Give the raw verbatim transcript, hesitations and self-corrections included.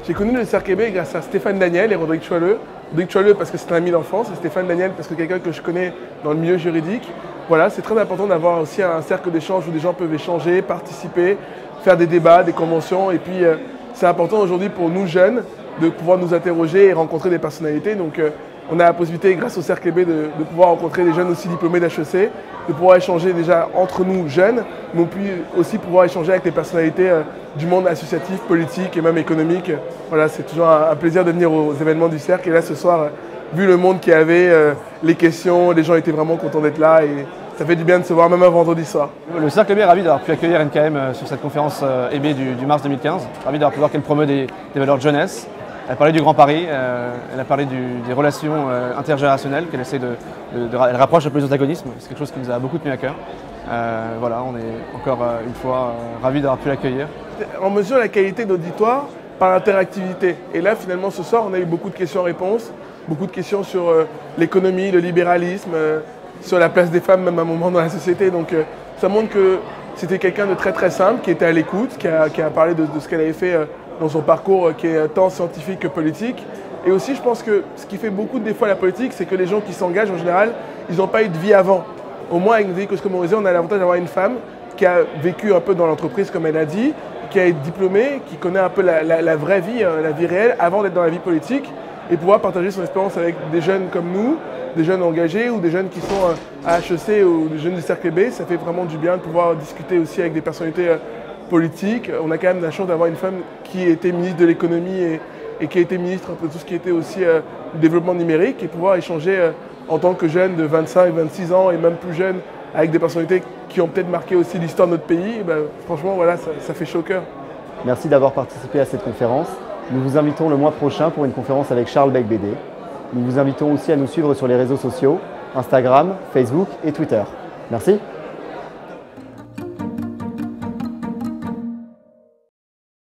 J'ai connu le Cercle Québec grâce à Stéphane Daniel et Rodrigue Choileux. Rodrigue Choileux parce que c'est un ami d'enfance et Stéphane Daniel parce que c'est quelqu'un que je connais dans le milieu juridique. Voilà, c'est très important d'avoir aussi un cercle d'échange où des gens peuvent échanger, participer, faire des débats, des conventions. Et puis, euh, c'est important aujourd'hui pour nous jeunes de pouvoir nous interroger et rencontrer des personnalités. Donc, euh, on a la possibilité, grâce au Cercle Québec, de, de pouvoir rencontrer des jeunes aussi diplômés d'H E C, de pouvoir échanger déjà entre nous jeunes, mais puis aussi pouvoir échanger avec les personnalités euh, du monde associatif, politique et même économique. Voilà, c'est toujours un, un plaisir de venir aux événements du Cercle. Et là, ce soir, euh, vu le monde qu'il y avait, euh, les questions, les gens étaient vraiment contents d'être là. Et ça fait du bien de se voir même un vendredi soir. Le Cercle Québec est ravi d'avoir pu accueillir N K M sur cette conférence E B du, du mars deux mille quinze. Ravi d'avoir pu voir qu'elle promeut des, des valeurs de jeunesse. Elle a parlé du Grand Paris, euh, elle a parlé du, des relations euh, intergénérationnelles, qu'elle essaie de, de, de, elle rapproche un peu les antagonismes. C'est quelque chose qui nous a beaucoup tenu à cœur. Euh, voilà, on est encore euh, une fois euh, ravis d'avoir pu l'accueillir. On mesure la qualité d'auditoire par l'interactivité. Et là, finalement, ce soir, on a eu beaucoup de questions-réponses, beaucoup de questions sur euh, l'économie, le libéralisme, euh, sur la place des femmes, même à un moment dans la société. Donc, euh, ça montre que c'était quelqu'un de très très simple, qui était à l'écoute, qui a, qui a parlé de, de ce qu'elle avait fait euh, dans son parcours euh, qui est tant scientifique que politique. Et aussi, je pense que ce qui fait beaucoup des fois la politique, c'est que les gens qui s'engagent, en général, ils n'ont pas eu de vie avant. Au moins, avec Vie Cause Comorisée, on a l'avantage d'avoir une femme qui a vécu un peu dans l'entreprise, comme elle a dit, qui a été diplômée, qui connaît un peu la, la, la vraie vie, euh, la vie réelle, avant d'être dans la vie politique, et pouvoir partager son expérience avec des jeunes comme nous, des jeunes engagés ou des jeunes qui sont à H E C ou des jeunes du Cercle B. Ça fait vraiment du bien de pouvoir discuter aussi avec des personnalités euh, politiques. On a quand même la chance d'avoir une femme qui était ministre de l'économie et, et qui a été ministre de tout ce qui était aussi euh, du développement numérique et pouvoir échanger euh, en tant que jeune de vingt-cinq, vingt-six ans et même plus jeune avec des personnalités qui ont peut-être marqué aussi l'histoire de notre pays. Ben, franchement, voilà, ça, ça fait chaud au cœur. Merci d'avoir participé à cette conférence. Nous vous invitons le mois prochain pour une conférence avec Charles Beigbeder. Nous vous invitons aussi à nous suivre sur les réseaux sociaux, Instagram, Facebook et Twitter. Merci.